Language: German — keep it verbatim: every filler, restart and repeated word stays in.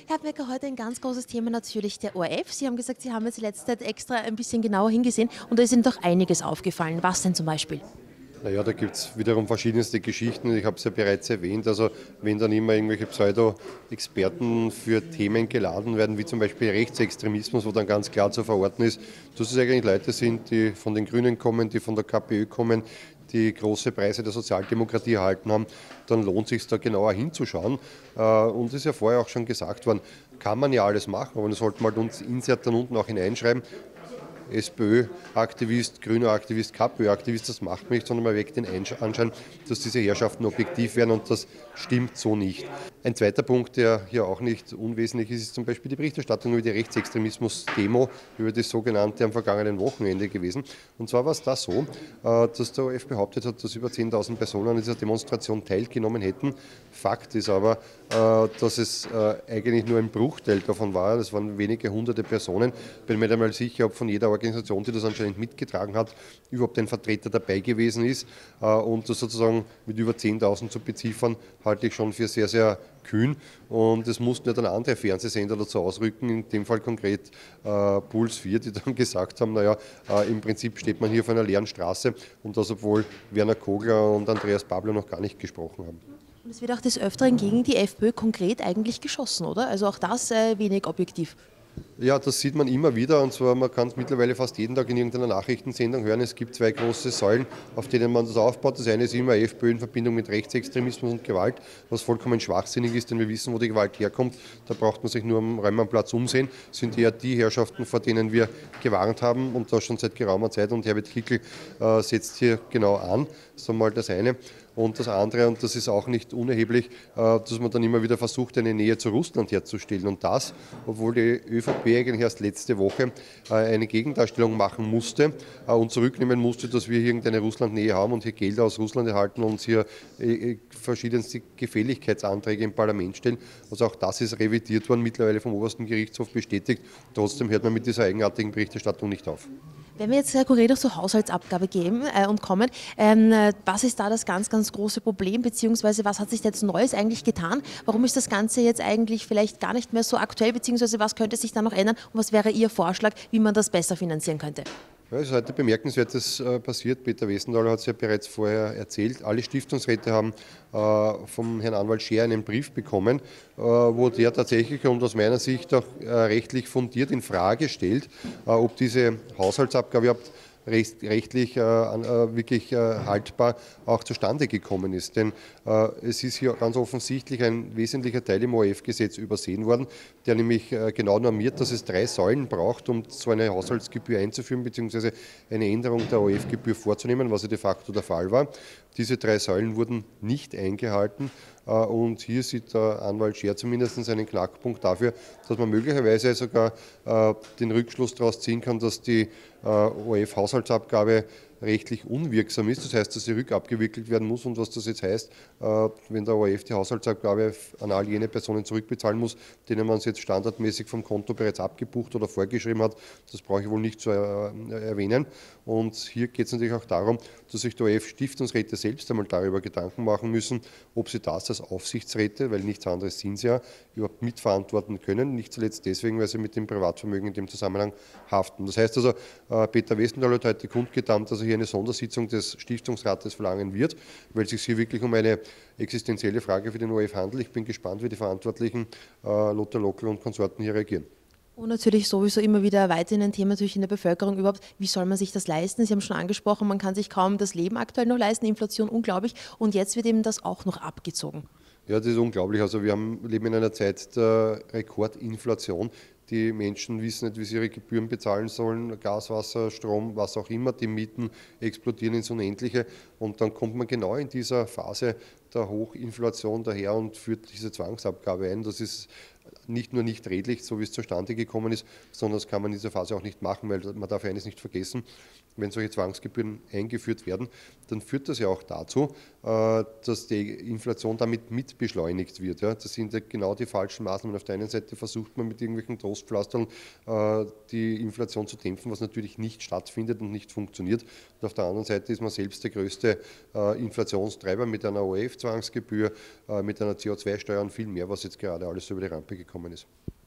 Herr Becker, heute ein ganz großes Thema natürlich der O R F. Sie haben gesagt, Sie haben jetzt in letzter Zeit extra ein bisschen genauer hingesehen und da ist Ihnen doch einiges aufgefallen. Was denn zum Beispiel? Naja, da gibt es wiederum verschiedenste Geschichten. Ich habe es ja bereits erwähnt. Also wenn dann immer irgendwelche Pseudo-Experten für Themen geladen werden, wie zum Beispiel Rechtsextremismus, wo dann ganz klar zu verorten ist, dass es eigentlich Leute sind, die von den Grünen kommen, die von der KPÖ kommen, die große Preise der Sozialdemokratie erhalten haben, dann lohnt es sich da genauer hinzuschauen. Äh, Und es ist ja vorher auch schon gesagt worden, kann man ja alles machen, aber dann sollte man halt uns Insert dann unten auch hineinschreiben. SPÖ-Aktivist, grüner Aktivist, KPÖ-Aktivist, das macht man nicht, sondern man weckt den Anschein, dass diese Herrschaften objektiv werden und das stimmt so nicht. Ein zweiter Punkt, der hier auch nicht unwesentlich ist, ist zum Beispiel die Berichterstattung über die Rechtsextremismus-Demo, über das sogenannte am vergangenen Wochenende gewesen. Und zwar war es da so, dass der O R F behauptet hat, dass über zehntausend Personen an dieser Demonstration teilgenommen hätten. Fakt ist aber, dass es eigentlich nur ein Bruchteil davon war. Das waren wenige hunderte Personen. Ich bin mir nicht einmal sicher, ob von jeder Organisation, die das anscheinend mitgetragen hat, überhaupt ein Vertreter dabei gewesen ist. Und das sozusagen mit über zehntausend zu beziffern, halte ich schon für sehr, sehr kühn. Und es mussten ja dann andere Fernsehsender dazu ausrücken, in dem Fall konkret äh, Puls vier, die dann gesagt haben, naja, äh, im Prinzip steht man hier auf einer leeren Straße und das, obwohl Werner Kogler und Andreas Babler noch gar nicht gesprochen haben. Und es wird auch des Öfteren gegen die FPÖ konkret eigentlich geschossen, oder? Also auch das äh, wenig objektiv. Ja, das sieht man immer wieder und zwar, man kann es mittlerweile fast jeden Tag in irgendeiner Nachrichtensendung hören. Es gibt zwei große Säulen, auf denen man das aufbaut. Das eine ist immer FPÖ in Verbindung mit Rechtsextremismus und Gewalt, was vollkommen schwachsinnig ist, denn wir wissen, wo die Gewalt herkommt. Da braucht man sich nur am Räumannplatz umsehen. Das sind eher die Herrschaften, vor denen wir gewarnt haben und das schon seit geraumer Zeit. Und Herbert Kickl äh, setzt hier genau an. Das ist einmal das eine. Und das andere, und das ist auch nicht unerheblich, dass man dann immer wieder versucht, eine Nähe zu Russland herzustellen. Und das, obwohl die ÖVP eigentlich erst letzte Woche eine Gegendarstellung machen musste und zurücknehmen musste, dass wir hier irgendeine Russlandnähe haben und hier Gelder aus Russland erhalten und uns hier verschiedenste Gefälligkeitsanträge im Parlament stellen. Also auch das ist revidiert worden, mittlerweile vom obersten Gerichtshof bestätigt. Trotzdem hört man mit dieser eigenartigen Berichterstattung nicht auf. Wenn wir jetzt äh, konkret auch zur Haushaltsabgabe geben äh, und kommen, ähm, äh, was ist da das ganz, ganz große Problem, beziehungsweise was hat sich jetzt Neues eigentlich getan? Warum ist das Ganze jetzt eigentlich vielleicht gar nicht mehr so aktuell, beziehungsweise was könnte sich da noch ändern und was wäre Ihr Vorschlag, wie man das besser finanzieren könnte? Ja, es ist heute bemerkenswertes äh, passiert. Peter Westenthaler hat es ja bereits vorher erzählt. Alle Stiftungsräte haben äh, vom Herrn Anwalt Scher einen Brief bekommen, äh, wo der tatsächlich und aus meiner Sicht auch äh, rechtlich fundiert in Frage stellt, äh, ob diese Haushaltsabgabe überhaupt rechtlich äh, äh, wirklich äh, haltbar auch zustande gekommen ist. Denn äh, es ist hier ganz offensichtlich ein wesentlicher Teil im O R F-Gesetz übersehen worden, der nämlich äh, genau normiert, dass es drei Säulen braucht, um so eine Haushaltsgebühr einzuführen bzw. eine Änderung der O R F-Gebühr vorzunehmen, was ja de facto der Fall war. Diese drei Säulen wurden nicht eingehalten. Und hier sieht der Anwalt Scher zumindest einen Knackpunkt dafür, dass man möglicherweise sogar den Rückschluss daraus ziehen kann, dass die O R F-Haushaltsabgabe rechtlich unwirksam ist. Das heißt, dass sie rückabgewickelt werden muss. Und was das jetzt heißt, wenn der O R F die Haushaltsabgabe an all jene Personen zurückbezahlen muss, denen man es jetzt standardmäßig vom Konto bereits abgebucht oder vorgeschrieben hat, das brauche ich wohl nicht zu erwähnen. Und hier geht es natürlich auch darum, dass sich die O R F-Stiftungsräte selbst einmal darüber Gedanken machen müssen, ob sie das als Aufsichtsräte, weil nichts anderes sind sie ja, überhaupt mitverantworten können. Nicht zuletzt deswegen, weil sie mit dem Privatvermögen in dem Zusammenhang haften. Das heißt also, Peter Westenthaler hat heute kundgetan, dass er hier eine Sondersitzung des Stiftungsrates verlangen wird, weil es sich hier wirklich um eine existenzielle Frage für den O R F handelt. Ich bin gespannt, wie die Verantwortlichen Lothar Lockel und Konsorten hier reagieren. Und natürlich sowieso immer wieder weiterhin ein Thema natürlich in der Bevölkerung überhaupt, wie soll man sich das leisten? Sie haben schon angesprochen, man kann sich kaum das Leben aktuell noch leisten, Inflation unglaublich und jetzt wird eben das auch noch abgezogen. Ja, das ist unglaublich. Also wir haben, leben in einer Zeit der Rekordinflation. Die Menschen wissen nicht, wie sie ihre Gebühren bezahlen sollen, Gas, Wasser, Strom, was auch immer. Die Mieten explodieren ins Unendliche und dann kommt man genau in dieser Phase der Hochinflation daher und führt diese Zwangsabgabe ein. Das ist nicht nur nicht redlich, so wie es zustande gekommen ist, sondern das kann man in dieser Phase auch nicht machen, weil man darf eines nicht vergessen, wenn solche Zwangsgebühren eingeführt werden, dann führt das ja auch dazu, dass die Inflation damit mit beschleunigt wird. Das sind ja genau die falschen Maßnahmen. Auf der einen Seite versucht man mit irgendwelchen Trostpflastern die Inflation zu dämpfen, was natürlich nicht stattfindet und nicht funktioniert. Und auf der anderen Seite ist man selbst der größte Inflationstreiber mit einer O R F-Zwangsgebühr, mit einer C O zwei Steuer und viel mehr, was jetzt gerade alles über die Rampe gekommen ist.